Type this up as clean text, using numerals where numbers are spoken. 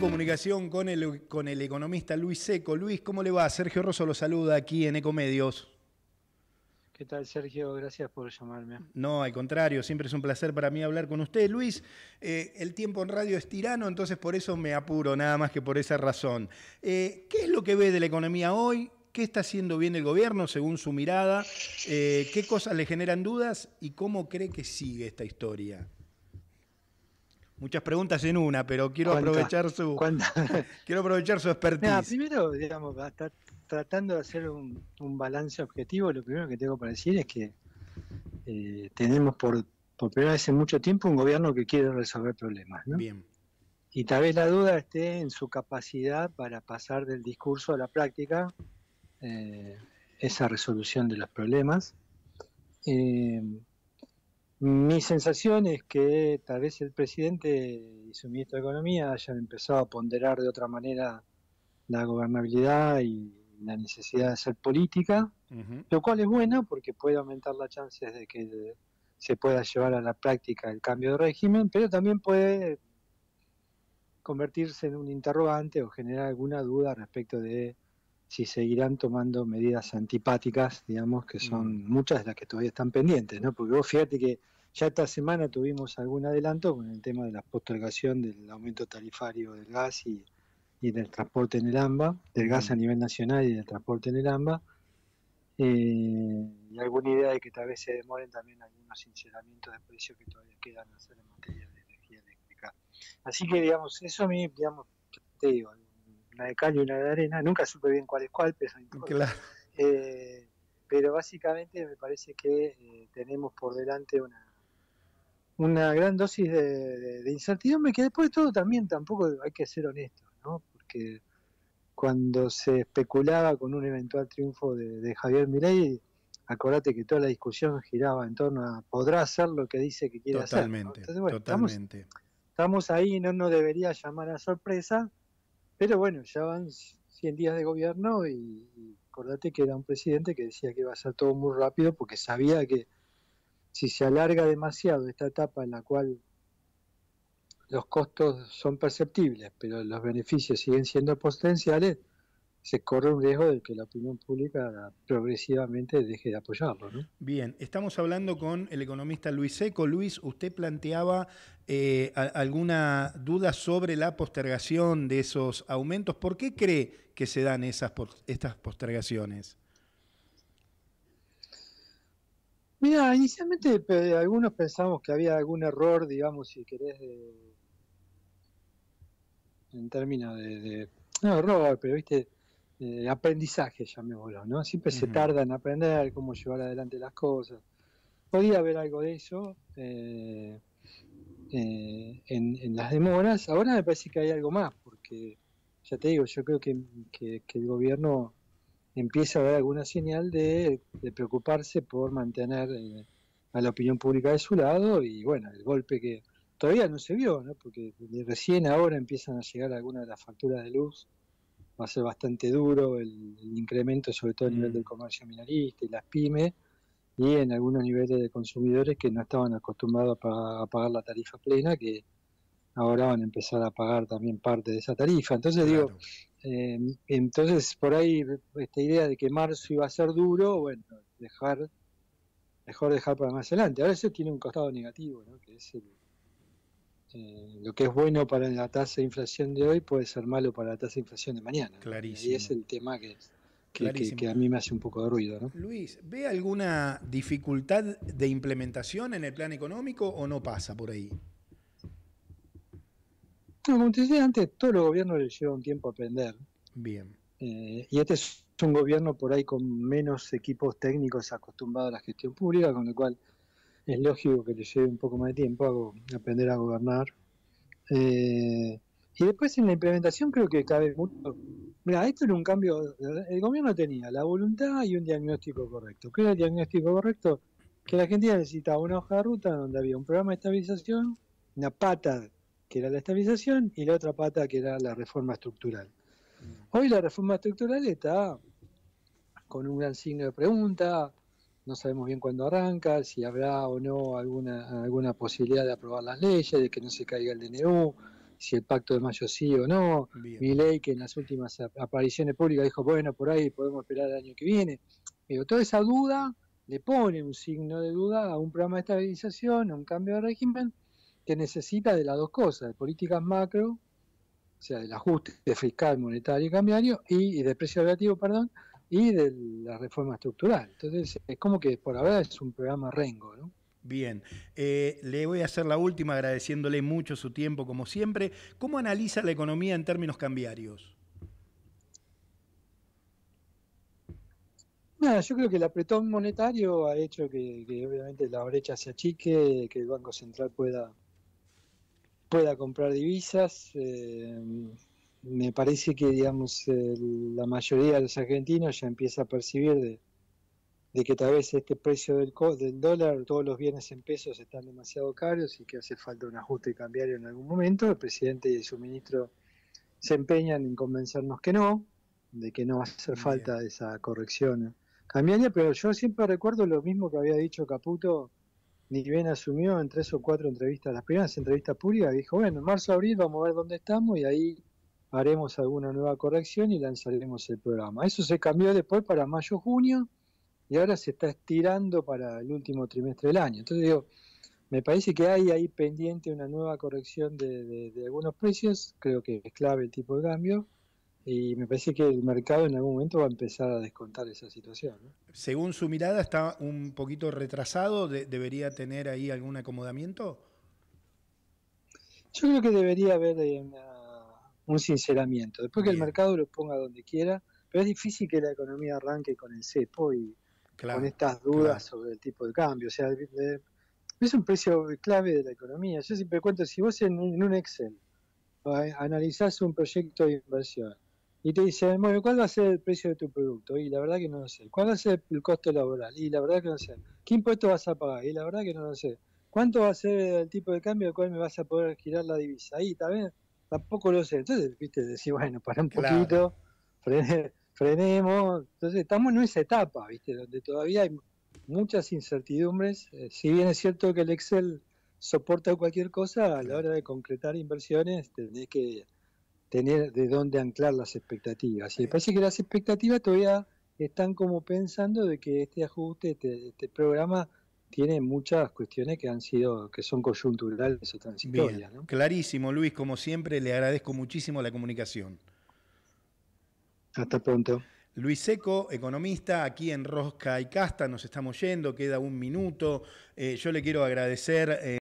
comunicación con el economista Luis Seco. Luis, ¿cómo le va? Sergio Rosso lo saluda aquí en Ecomedios. ¿Qué tal, Sergio? Gracias por llamarme. No, al contrario, siempre es un placer para mí hablar con usted. Luis, el tiempo en radio es tirano, entonces por eso me apuro, nada más que por esa razón. ¿Qué es lo que ve de la economía hoy? ¿Qué está haciendo bien el gobierno según su mirada? ¿Qué cosas le generan dudas? ¿Y cómo cree que sigue esta historia? Muchas preguntas en una, pero quiero aprovechar su Mira, expertise. primero, digamos, tratando de hacer un balance objetivo, lo primero que tengo para decir es que tenemos por primera vez en mucho tiempo un gobierno que quiere resolver problemas, ¿no? Bien. Y tal vez la duda esté en su capacidad para pasar del discurso a la práctica, esa resolución de los problemas. Mi sensación es que tal vez el presidente y su ministro de Economía hayan empezado a ponderar de otra manera la gobernabilidad y la necesidad de hacer política, lo cual es bueno porque puede aumentar las chances de que se pueda llevar a la práctica el cambio de régimen, pero también puede convertirse en un interrogante o generar alguna duda respecto de si seguirán tomando medidas antipáticas, digamos, que son muchas de las que todavía están pendientes, ¿no? Porque vos fíjate que ya esta semana tuvimos algún adelanto con el tema de la postergación del aumento tarifario del gas y del transporte en el AMBA, del gas a nivel nacional y del transporte en el AMBA, y alguna idea de que tal vez se demoren también algunos sinceramientos de precios que todavía quedan a hacer en materia de energía eléctrica. Así que, digamos, eso a mí, digamos, te digo, una de cal y una de arena, nunca supe bien cuál es cuál, pero no importa. Claro. Pero básicamente me parece que tenemos por delante una gran dosis de incertidumbre, que después de todo también tampoco hay que ser honestos, ¿no? Porque cuando se especulaba con un eventual triunfo de Javier Milei, acordate que toda la discusión giraba en torno a ¿podrá hacer lo que dice que quiere hacer? ¿No? Entonces, bueno, Totalmente. Estamos ahí, no nos debería llamar a sorpresa, pero bueno, ya van 100 días de gobierno y acordate que era un presidente que decía que iba a ser todo muy rápido porque sabía que si se alarga demasiado esta etapa en la cual los costos son perceptibles, pero los beneficios siguen siendo potenciales, se corre un riesgo de que la opinión pública progresivamente deje de apoyarlo, ¿no? Bien, estamos hablando con el economista Luis Seco. Luis, usted planteaba alguna duda sobre la postergación de esos aumentos. ¿Por qué cree que se dan estas postergaciones? Mira, inicialmente algunos pensamos que había algún error, digamos, si querés, en términos no error, pero viste, aprendizaje, llamémoslo, ¿no? Siempre se tarda en aprender cómo llevar adelante las cosas. Podía haber algo de eso en las demoras. Ahora me parece que hay algo más, porque ya te digo, yo creo que el gobierno empieza a dar alguna señal de preocuparse por mantener a la opinión pública de su lado, y bueno, el golpe que todavía no se vio, ¿no? Porque recién ahora empiezan a llegar algunas de las facturas de luz, va a ser bastante duro el incremento, sobre todo a nivel del comercio minorista y las pymes, y en algunos niveles de consumidores que no estaban acostumbrados a pagar la tarifa plena, que ahora van a empezar a pagar también parte de esa tarifa. Entonces Claro. digo, entonces por ahí esta idea de que marzo iba a ser duro, bueno, mejor dejar para más adelante. Ahora eso tiene un costado negativo, ¿no? Que es lo que es bueno para la tasa de inflación de hoy puede ser malo para la tasa de inflación de mañana, ¿no? Clarísimo. Y es el tema que Clarísimo. a mí me hace un poco de ruido, ¿no? Luis, ¿ve alguna dificultad de implementación en el plan económico o no pasa por ahí? No, como te decía antes, todos los gobiernos les lleva un tiempo aprender. Bien. Y este es un gobierno por ahí con menos equipos técnicos acostumbrados a la gestión pública, con lo cual es lógico que le lleve un poco más de tiempo a aprender a gobernar. Y después en la implementación creo que cabe mucho. Mira, esto era un cambio. El gobierno tenía la voluntad y un diagnóstico correcto. ¿Qué era el diagnóstico correcto? Que la Argentina necesitaba una hoja de ruta donde había un programa de estabilización, una pata que era la estabilización y la otra pata que era la reforma estructural. Hoy la reforma estructural está con un gran signo de pregunta, no sabemos bien cuándo arranca, si habrá o no alguna posibilidad de aprobar las leyes, de que no se caiga el DNU, si el Pacto de Mayo sí o no. Bien. Milei, que en las últimas apariciones públicas dijo, bueno, por ahí podemos esperar el año que viene. Pero toda esa duda le pone un signo de duda a un programa de estabilización, a un cambio de régimen que necesita de las dos cosas, de políticas macro, o sea, del ajuste fiscal, monetario y cambiario, y de precio relativo, perdón, y de la reforma estructural. Entonces, es como que por ahora es un programa rengo, ¿no? Bien, le voy a hacer la última agradeciéndole mucho su tiempo como siempre. ¿Cómo analiza la economía en términos cambiarios? Nada, yo creo que el apretón monetario ha hecho que obviamente la brecha se achique, que el Banco Central pueda comprar divisas. Me parece que, digamos, la mayoría de los argentinos ya empieza a percibir de que tal vez este precio del dólar, todos los bienes en pesos están demasiado caros y que hace falta un ajuste cambiario en algún momento. El presidente y su ministro se empeñan en convencernos que no, de que no va a hacer Bien. falta esa corrección cambiaria, pero yo siempre recuerdo lo mismo que había dicho Caputo, ni bien asumió en 3 o 4 entrevistas, las primeras entrevistas públicas, dijo, bueno, en marzo, abril vamos a ver dónde estamos y ahí haremos alguna nueva corrección y lanzaremos el programa. Eso se cambió después para mayo, junio, y ahora se está estirando para el último trimestre del año. Entonces digo, me parece que hay ahí pendiente una nueva corrección de algunos precios, creo que es clave el tipo de cambio, y me parece que el mercado en algún momento va a empezar a descontar esa situación, ¿no? Según su mirada, está un poquito retrasado, ¿debería tener ahí algún acomodamiento? Yo creo que debería haber un sinceramiento, después que el Bien, mercado lo ponga donde quiera, pero es difícil que la economía arranque con el cepo y con claro, estas dudas claro. sobre el tipo de cambio. O sea, es un precio clave de la economía. Yo siempre cuento, si vos en un Excel analizás un proyecto de inversión y te dicen, bueno, ¿cuál va a ser el precio de tu producto? Y la verdad que no lo sé. ¿Cuál va a ser el costo laboral? Y la verdad que no sé. ¿Qué impuesto vas a pagar? Y la verdad que no lo sé. ¿Cuánto va a ser el tipo de cambio al cual me vas a poder girar la divisa? Ahí, también tampoco lo sé. Entonces, viste, decir, bueno, para un Claro. poquito, frenemos. Entonces, estamos en esa etapa, viste, donde todavía hay muchas incertidumbres. Si bien es cierto que el Excel soporta cualquier cosa, a la Claro. hora de concretar inversiones tenés que tener de dónde anclar las expectativas. Y me parece que las expectativas todavía están como pensando de que este ajuste, este programa, tiene muchas cuestiones que son coyunturales o Bien, transitorias, ¿no? clarísimo, Luis, como siempre, le agradezco muchísimo la comunicación. Hasta pronto. Luis Seco, economista, aquí en Rosca y Casta, nos estamos yendo, queda un minuto. Yo le quiero agradecer.